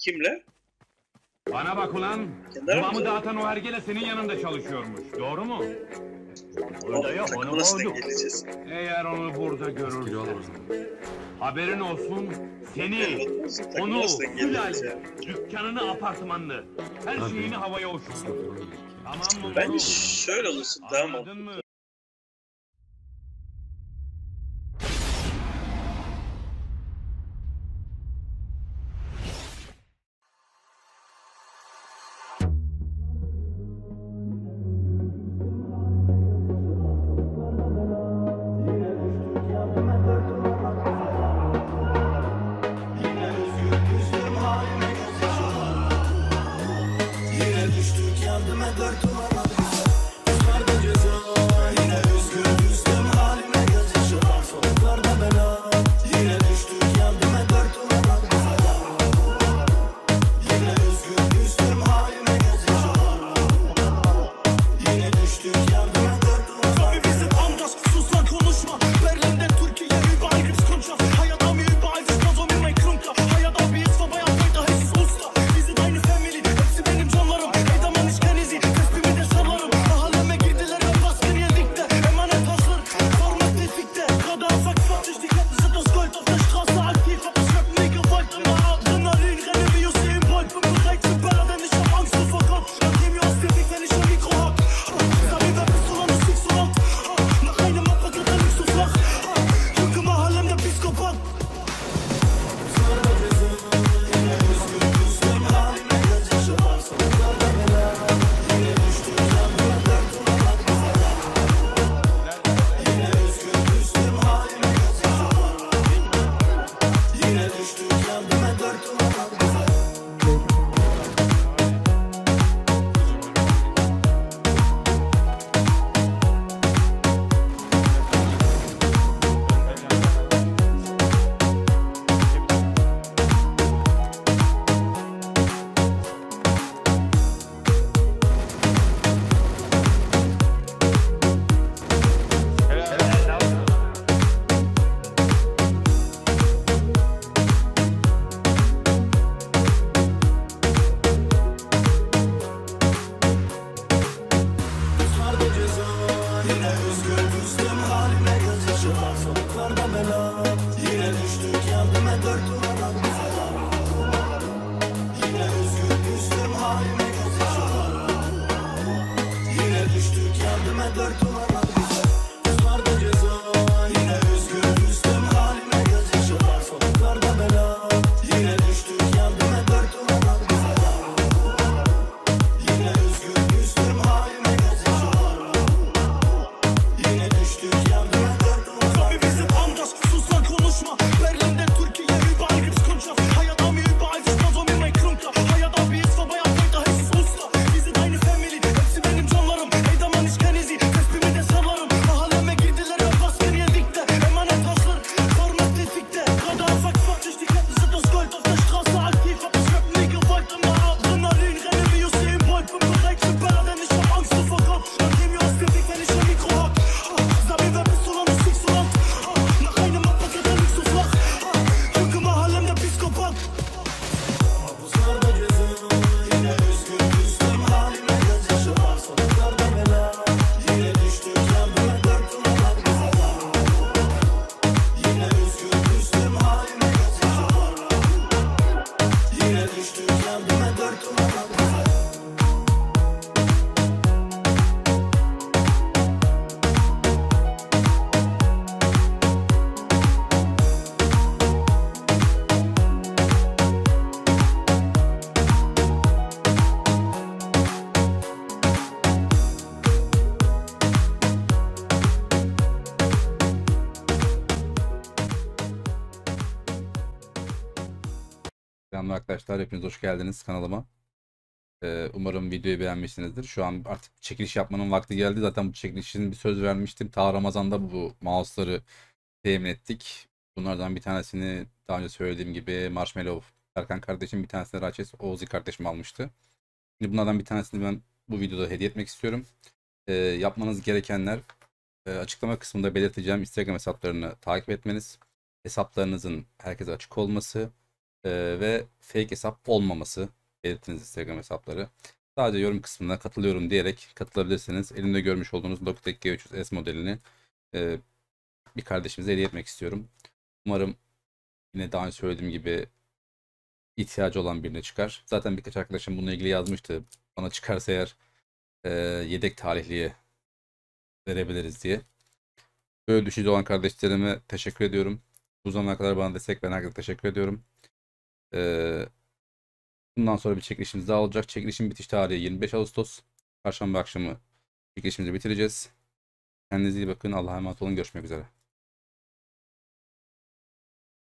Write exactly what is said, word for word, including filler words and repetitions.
Kimle? Bana bak ulan. Babamı dağıtan o hergele senin yanında çalışıyormuş. Doğru mu? Burada yok, onu bulduk. Eğer onu burada görürsen, haberin olsun, seni, onu, Hülal, dükkanını, apartmanını, her şeyini havaya uçurur. Tamam mı? Bence şöyle olursun, daha mı? Selamlar arkadaşlar, hepiniz hoş geldiniz kanalıma. Ee, umarım videoyu beğenmişsinizdir. Şu an artık çekiliş yapmanın vakti geldi. Zaten bu çekilişin bir söz vermiştim. Ta Ramazan'da bu mouse'ları temin ettik. Bunlardan bir tanesini daha önce söylediğim gibi Marshmallow Erkan kardeşim, bir tanesini Raçes Oğuz'i kardeşim almıştı. Şimdi bunlardan bir tanesini ben bu videoda hediye etmek istiyorum. Ee, yapmanız gerekenler e, açıklama kısmında belirteceğim Instagram hesaplarını takip etmeniz, hesaplarınızın herkese açık olması, Ee, ve fake hesap olmaması. Belirtiniz Instagram hesapları. Sadece yorum kısmına katılıyorum diyerek katılabilirsiniz. Elimde görmüş olduğunuz Logitech G üç yüz S modelini e, bir kardeşimize hediye etmek istiyorum. Umarım yine daha önce söylediğim gibi ihtiyacı olan birine çıkar. Zaten birkaç arkadaşım bununla ilgili yazmıştı. Bana çıkarsa eğer e, yedek tarihliye verebiliriz diye. Böyle düşünce olan kardeşlerime teşekkür ediyorum. Bu zamana kadar bana destek veren herkese teşekkür ediyorum. Ee, bundan sonra bir çekilişimiz daha olacak. Çekilişin bitiş tarihi yirmi beş Ağustos. Perşembe akşamı çekilişimizi bitireceğiz. Kendinize iyi bakın. Allah'a emanet olun. Görüşmek üzere.